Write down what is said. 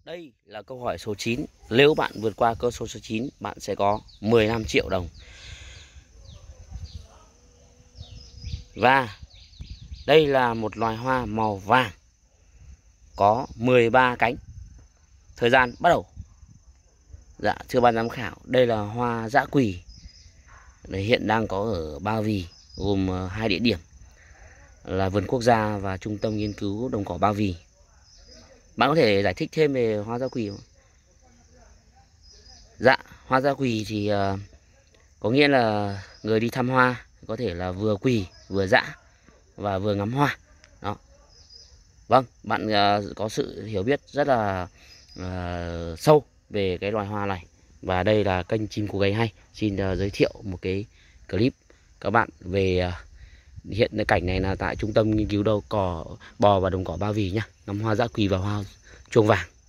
Đây là câu hỏi số 9. Nếu bạn vượt qua câu số 9, bạn sẽ có 15 triệu đồng. Và đây là một loài hoa màu vàng, có 13 cánh. Thời gian bắt đầu. Dạ, thưa ban giám khảo, đây là hoa dã quỳ. Hiện đang có ở Ba Vì, gồm 2 địa điểm là vườn quốc gia và trung tâm nghiên cứu đồng cỏ Ba Vì. Bạn có thể giải thích thêm về hoa dã quỳ không? Dạ, hoa dã quỳ thì có nghĩa là người đi thăm hoa có thể là vừa quỳ, vừa dã và vừa ngắm hoa. Đó. Vâng, bạn có sự hiểu biết rất là sâu về cái loài hoa này. Và đây là kênh Chim Cú Gáy Hay xin giới thiệu một cái clip các bạn về hiện cái cảnh này là tại trung tâm nghiên cứu đồng cỏ bò và đồng cỏ Ba Vì nhá, ngắm hoa dã quỳ và hoa chuông vàng.